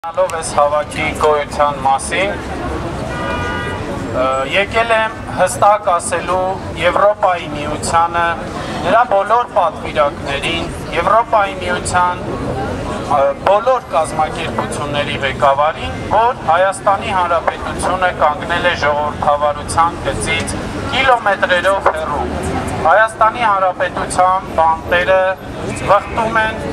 Ալով ես հավաքի գոյության մասին եկել եմ հստակ ասելու Եվրոպայի միությանը, նրա բոլոր պատվիրակներին, Եվրոպայի միության բոլոր կազմակերպությունների ղեկավարին, որ Հայաստանի Հանրապետությունը կանգնել է ժողովրդավարության գծից կիլոմետրերով հեռու։ Հայաստանի Հանրապետության բանտերը վխտում են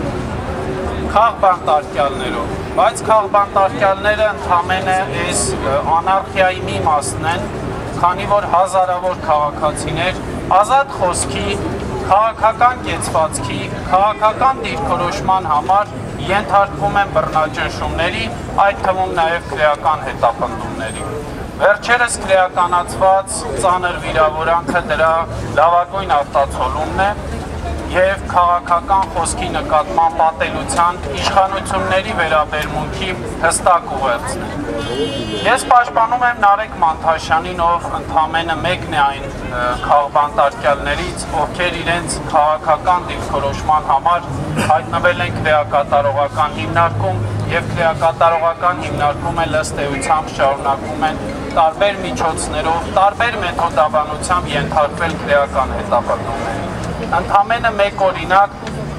քաղբանտարկյալներով, բայց քաղբանտարկյալները ընդամենը այս անարխիայի մի մասն են, քանի որ հազարավոր քաղաքացիներ ազատ խոսքի, քաղաքական կեցվածքի, քաղաքական դիրքորոշման համար ենթարկվում են բռնաճնշումների, այդ թվում նաև քրեական հետապնդումների։ Վերջերս քրեականացված ծանր վիրավորանքը դրա լավագույն արտացոլումն է և քաղաքական խոսքի նկատմամբ պատելության իշխանությունների վերաբերմունքի հստակ ուղերձն է։ Ես պաշտպանում եմ Նարեկ Մանթաշյանին, ով ընդամենը մեկն է այն քաղբանտարկյալներից, ովքեր իրենց քաղաքական դիրքորոշման համար հայտնվել են քրեակատարողական հիմնարկում և քրեակատարողական հիմնարկումը ըստ էության շարունակում են տարբեր միջոցներով, տարբեր մեթոդաբանությամբ ենթարկվել քրեական հետապնդումների։ Ընդամենը մեկ օրինակ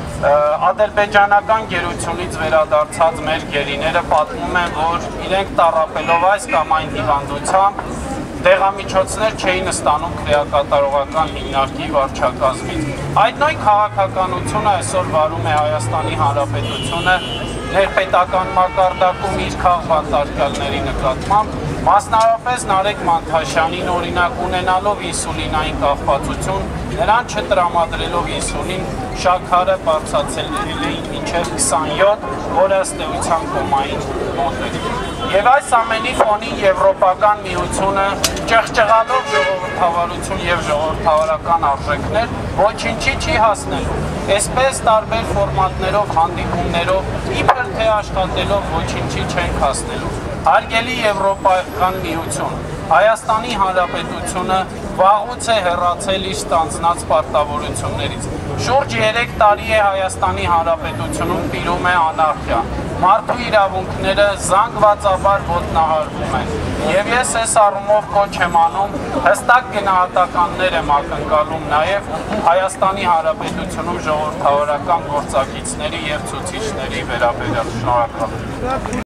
ադրբեջանական գերությունից վերադարձած մեր գերիները պատմում են, որ իրենք տառապելով այս կամ այն հիվանդությամբ դեղամիջոցներ չէին ստանում քրեակատարողական հիմնարկի վարչակազմից։ Այդ նույն քաղաքականությունը այսօր վարում է Հայաստանի Հանրապետությունը ներպետական մակարդակում իր քաղբանտարկյալների նկատմամբ, մասնավորապես Նարեկ Մանթաշյանին օրինակ ունենալով ինսուլինային կախվածություն, նրան չտրամադրելով ինսուլին, շաքարը բարձրացել էին մինչև 27, որը ըստ էության կոմային մոտ է։ Եվ այս ամենի ֆոնին Եվրոպական միությունը ճղճղալով ժողովրդավարություն և ժողովրդավարական արժեքներ ոչինչի չի հասնելու։ Այսպես տարբեր ֆորմատներով, հանդիպումներով, իբր թե աշխատելով ոչինչի չենք հասնելու։ Հարգելի Եվրոպական միություն, Հայաստանի Հանրապետությունը վաղուց է հեռացել իր ստանձնած պարտավորություններից։ Շուրջ 3 տարի է Հայաստանի Հանրապետությունում տիրում է անարխիա։ Մարդու իրավունքները զանգվածաբար ոտնահարվում են։ Եվ ես այս առումով կոչ եմ անում, հստակ գնահատականներ եմ ակնկալում նաև Հայաստանի Հանրապետությունում ժողովրդավարական գործակիցների և ցուցիչների վերաբերյալ։ Շնորհակալ եմ։